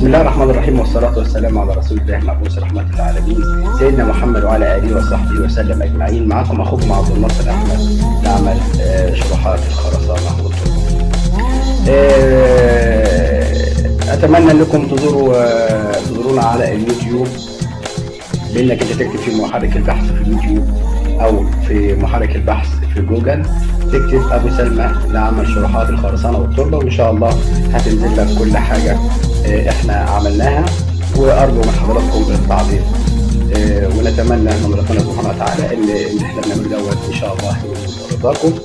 بسم الله الرحمن الرحيم، والصلاة والسلام على رسول الله المبعوث رحمة للعالمين سيدنا محمد وعلى آله وصحبه وسلم أجمعين. معكم أخوكم عبد الناصر أحمد نعمل شروحات الخرسانة والطرق. أتمنى أنكم تزورونا على اليوتيوب، بأنك أنت تكتب في محرك البحث في اليوتيوب أو في محرك البحث في جوجل تكتب أبو سلمى نعمل شروحات الخرسانة والتربة، وإن شاء الله هتنزل لك كل حاجة احنا عملناها، وارجو من حضراتكم التعليق، ونتمنى من ربنا سبحانه وتعالى ان احنا بنعمل دوت ان شاء الله يرضاكم،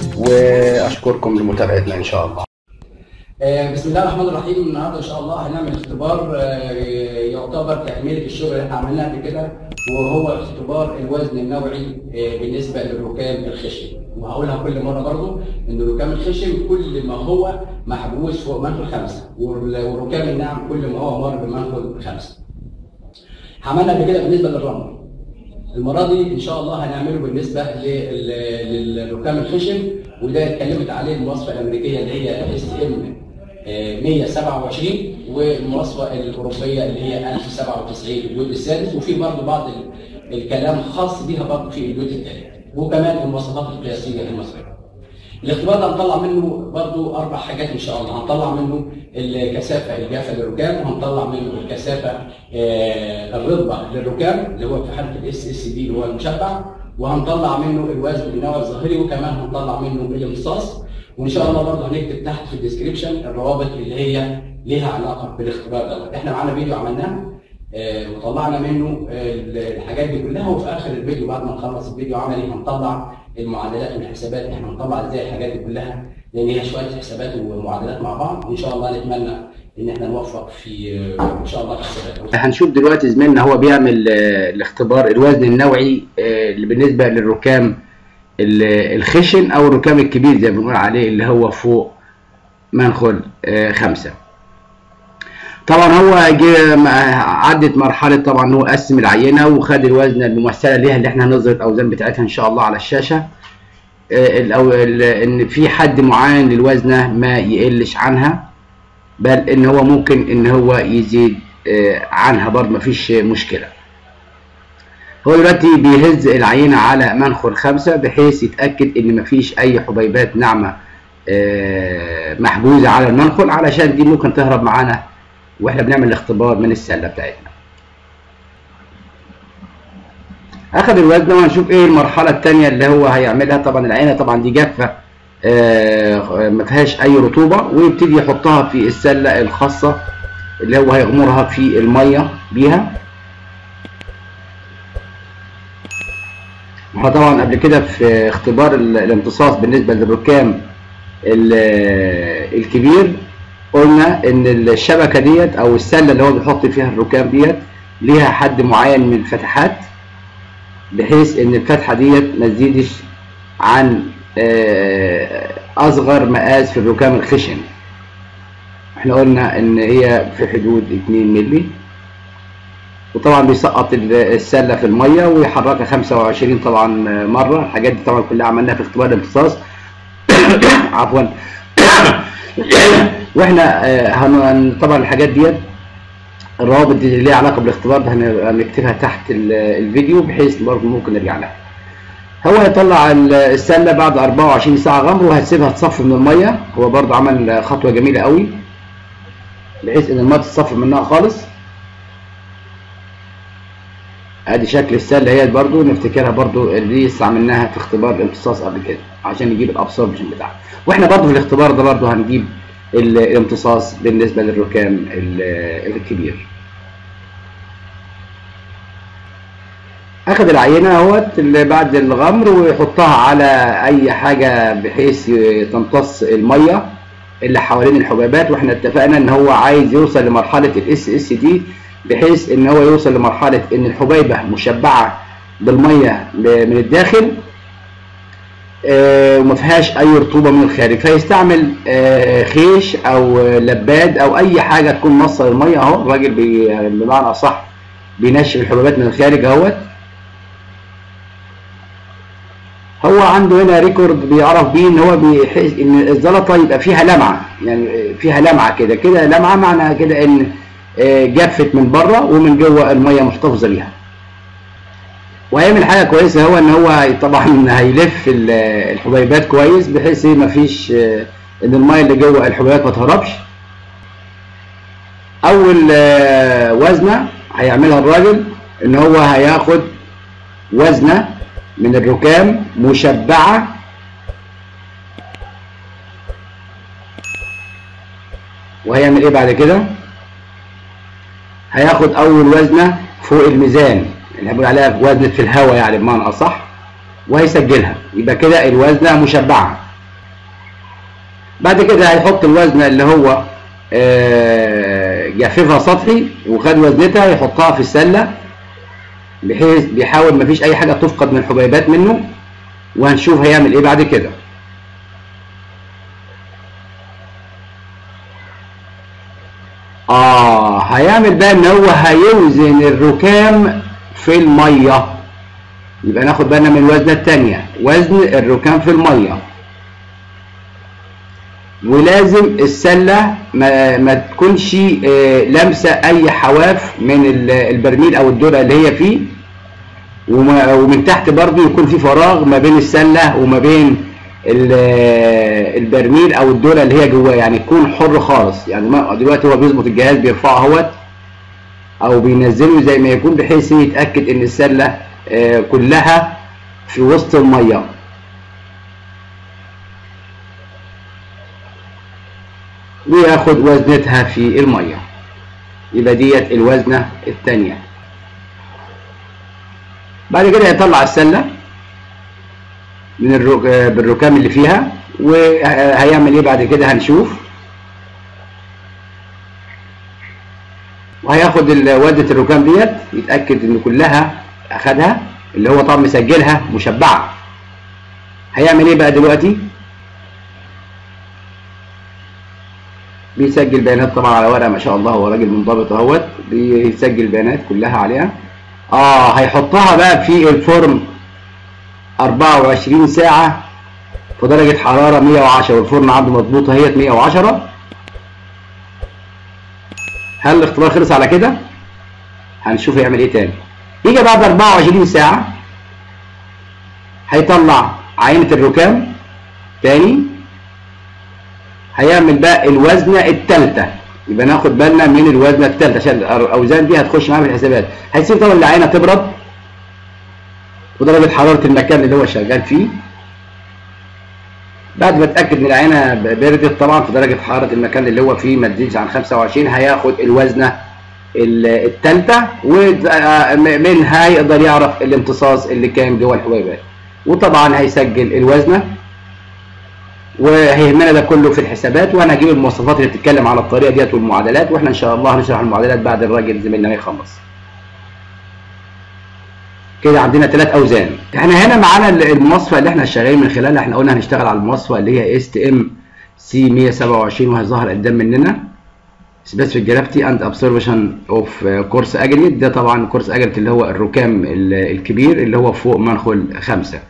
واشكركم لمتابعتنا ان شاء الله. بسم الله الرحمن الرحيم. النهارده ان شاء الله هنعمل اختبار يعتبر تكمله الشغل اللي احنا عملناه قبل كده، وهو اختبار الوزن النوعي بالنسبه للركام الخشن. وهقولها كل مره برضو ان الركام الخشن كل ما هو محبوس فوق منخل 5، والركام الناعم كل ما هو مر بمنخل 5. عملنا قبل كده بالنسبه للرمل. المره دي ان شاء الله هنعمله بالنسبه للركام الخشن، وده اتكلمت عليه المواصفه الامريكيه اللي هي SM 127، والمواصفه الاوروبيه اللي هي 1097 الجزء السادس، وفي برضه بعض الكلام خاص بيها برضه في الجزء الثالث، وكمان المواصفات القياسيه المصريه. الاختبار ده هنطلع منه برضه 4 حاجات ان شاء الله. هنطلع منه الكثافه الجافه للركام، وهنطلع منه الكثافه الرطبه للركام اللي هو في حاله SSD اللي هو المشبع، وهنطلع منه الوزن النوعي الظاهري، وكمان هنطلع منه الامتصاص. وان شاء الله برضه هنكتب تحت في الديسكربشن الروابط اللي هي ليها علاقه بالاختبار دوت. احنا معانا فيديو عملناه وطلعنا منه الحاجات دي كلها، وفي اخر الفيديو بعد ما نخلص الفيديو عملي هنطلع المعادلات والحسابات. احنا هنطلع ازاي الحاجات دي كلها، لان هي شويه حسابات ومعادلات مع بعض، وان شاء الله نتمنى ان احنا نوفق في ان شاء الله الحسابات. هنشوف دلوقتي زميلنا هو بيعمل الاختبار الوزن النوعي اللي بالنسبه للركام الخشن او الركام الكبير زي ما بنقول عليه، اللي هو فوق منخل 5. طبعا هو عدت مرحله طبعا ان هو قسم العينه وخد الوزن الممثله ليها اللي احنا هنظهر الاوزان بتاعتها ان شاء الله على الشاشه، ان في حد معين للوزنه ما يقلش عنها، بل ان هو ممكن ان هو يزيد عنها برضه مفيش مشكله. هو دلوقتي بيهز العينه على منخل 5 بحيث يتاكد ان مفيش اي حبيبات ناعمه محجوزه على المنخل، علشان دي ممكن تهرب معانا واحنا بنعمل الاختبار من السله بتاعتنا. اخذ الوزن وهنشوف ايه المرحله الثانيه اللي هو هيعملها. طبعا العينه طبعا دي جافه ما فيهاش اي رطوبه، ويبتدي يحطها في السله الخاصه اللي هو هيغمرها في الميه بيها. احنا طبعا قبل كده في اختبار الامتصاص بالنسبه للركام الكبير قلنا ان الشبكه ديت او السله اللي هو بيحط فيها الركام ديت ليها حد معين من الفتحات، بحيث ان الفتحه ديت ما تزيدش عن اصغر مقاس في الركام الخشن. احنا قلنا ان هي في حدود 2 مللي، وطبعا بيسقط السله في الميه ويحركها 25 طبعا مره. الحاجات دي طبعا كلها عملناها في اختبار الامتصاص عفوا. واحنا طبعا الحاجات ديت الروابط دي اللي ليها علاقه بالاختبار ده هنكتبها تحت الفيديو بحيث برضه ممكن نرجع لها. هو هيطلع السله بعد 24 ساعه غمر وهتسيبها تصفي من الميه. هو برضه عمل خطوه جميله قوي بحيث ان الميه تتصفي منها خالص. ادي شكل السله هي برضه نفتكرها برضه اللي استعملناها في اختبار الامتصاص قبل كده عشان نجيب الابسوربشن بتاعها. واحنا برضه في الاختبار ده برضه هنجيب الامتصاص بالنسبه للركام الكبير. اخذ العينه اهوت بعد الغمر ويحطها على اي حاجه بحيث تمتص الميه اللي حوالين الحبيبات. واحنا اتفقنا ان هو عايز يوصل لمرحله SSD بحيث ان هو يوصل لمرحله ان الحبيبه مشبعه بالميه من الداخل وما فيهاش اي رطوبه من الخارج، فيستعمل خيش او لباد او اي حاجه تكون موصل الميه. اهو الراجل بمعنى اصح بينشف الحبيبات من الخارج اهوت. هو عنده هنا ريكورد بيعرف بيه ان هو بيحس ان الزلطه يبقى فيها لمعه، يعني فيها لمعه كده لمعه، معنى كده ان جفت من بره ومن جوه الميه محتفظه بيها. وهيعمل حاجه كويسه هو ان هو طبعا هيلف الحبيبات كويس بحيث مفيش ان الميه اللي جوه الحبيبات ما تهربش. اول وزنه هيعملها الراجل ان هو هياخد وزنه من الركام مشبعه وهيعمل ايه بعد كده؟ هياخد اول وزنه فوق الميزان اللي هنقول عليها وزنه في الهواء يعني بمعنى اصح، وهيسجلها، يبقى كده الوزنه مشبعه. بعد كده هيحط الوزنه اللي هو جاففها سطحي وخد وزنتها يحطها في السله بحيث بيحاول مفيش اي حاجه تفقد من الحبيبات منه، وهنشوف هيعمل ايه بعد كده. هيعمل بقى ان هو هيوزن الركام في الميه. يبقى ناخد بالنا من الوزنه الثانيه، وزن الركام في الميه. ولازم السله ما تكونش لامسه اي حواف من البرميل او الدرة اللي هي فيه، ومن تحت برضو يكون في فراغ ما بين السله وما بين البرميل او الدرة اللي هي جواه، يعني يكون حر خالص. يعني دلوقتي هو بيظبط الجهاز بيرفعه اهوت او بينزله زي ما يكون بحيث يتاكد ان السله كلها في وسط الميه. وياخد وزنتها في الميه. يبقى ديت الوزنه الثانيه. بعد كده هيطلع السله من بالركام اللي فيها، وهيعمل ايه بعد كده هنشوف. وهياخد وزنه الركام ديت يتاكد ان كلها اخدها، اللي هو طبعا مسجلها مشبعه. هيعمل ايه بقى دلوقتي؟ بيسجل بيانات طبعا على ورقه، ما شاء الله هو راجل منضبط اهوت، بيسجل البيانات كلها عليها. هيحطها بقى في الفرن 24 ساعه في درجه حراره 110، والفرن عنده مظبوطه هي 110. هل الاختبار خلص على كده؟ هنشوف يعمل ايه تاني. يجي بعد 24 ساعه هيطلع عينه الركام تاني، هيعمل بقى الوزنه الثالثه. يبقى ناخد بالنا من الوزنه الثالثه عشان الاوزان دي هتخش معانا في الحسابات. هيسيب طبعا العينه تبرد ودرجه حراره المكان اللي هو شغال فيه. بعد ما اتاكد ان العينه بردت طبعا في درجه حراره المكان اللي هو فيه ما تزيدش عن 25، هياخد الوزنه الثالثه، ومنها يقدر يعرف الامتصاص اللي كان جوه الحبيبات. وطبعا هيسجل الوزنه، وهيهمنا ده كله في الحسابات. وانا هجيب المواصفات اللي بتتكلم على الطريقه ديت والمعادلات، واحنا ان شاء الله هنشرح المعادلات بعد الراجل زميلنا ما يخلص. كده عندنا 3 اوزان. احنا هنا معانا المواصفه اللي احنا شغالين من خلالها. احنا قلنا هنشتغل على المواصفه اللي هي STM-C 127 وهيظهر قدام مننا Specific Gravity and Absorption of Coarse Aggregate. ده طبعا Coarse Aggregate اللي هو الركام الكبير اللي هو فوق منخل 5.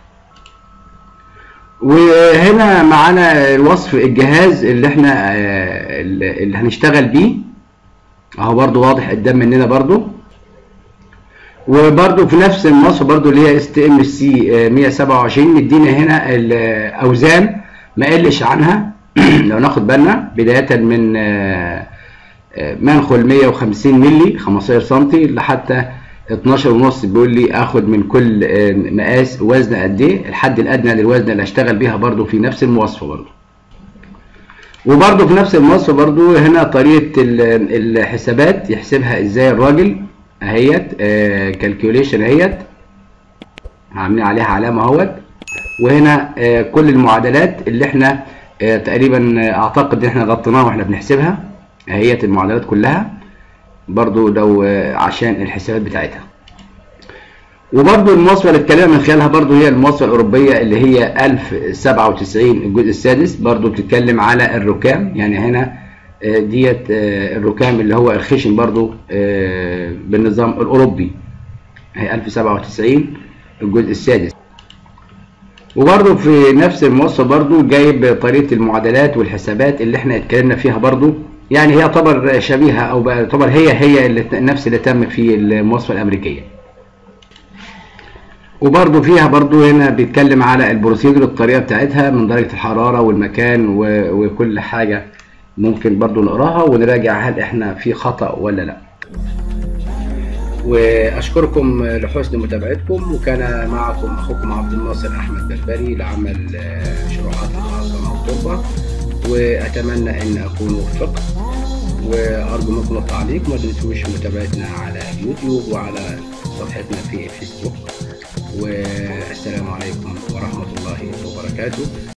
وهنا معانا الوصف الجهاز اللي احنا اللي هنشتغل بيه اهو، برضو واضح قدام مننا برضو. وبرضو في نفس المواصفه برضو اللي هي STM-C 127 مدينا هنا الاوزان ما قلش عنها لو ناخد بالنا، بدايه من منخل 150 مللي 15 سم لحتى 12.5. بيقول لي اخد من كل مقاس وزن قد ايه. الحد الادنى للوزن اللي هشتغل بيها برضو في نفس المواصفه برضو. وبرضو في نفس المواصفه برضو هنا طريقه الحسابات يحسبها ازاي الراجل اهيت. كالكوليشن اهيت عاملين عليها علامه اهوت. وهنا كل المعادلات اللي احنا تقريبا اعتقد ان احنا غطيناها واحنا بنحسبها اهيت، المعادلات كلها برضو لو عشان الحسابات بتاعتها. وبرضو المواصفه اللي اتكلمنا من خلالها برضو هي المواصفه الاوروبيه اللي هي 1097 الجزء السادس، برضو بتتكلم على الركام. يعني هنا ديت الركام اللي هو الخشن برضو بالنظام الاوروبي، هي 1097 الجزء السادس. وبرضو في نفس المواصفه برضو جايب طريقه المعادلات والحسابات اللي احنا اتكلمنا فيها برضو يعني هي تعتبر شبيهه او تعتبر هي اللي نفس اللي تم في المواصفه الامريكيه. وبرضو فيها برضو هنا بيتكلم على البروسيدور، الطريقه بتاعتها من درجه الحراره والمكان وكل حاجه، ممكن برضو نقراها ونراجع هل احنا في خطأ ولا لا. واشكركم لحسن متابعتكم، وكان معكم اخوكم عبد الناصر احمد بربري لعمل شروحات العاصمه والتربه، واتمنى ان اكون وفقت، وارجو منكم التعليق. ما تنسوش متابعتنا على اليوتيوب وعلى صفحتنا في فيسبوك، والسلام عليكم ورحمه الله وبركاته.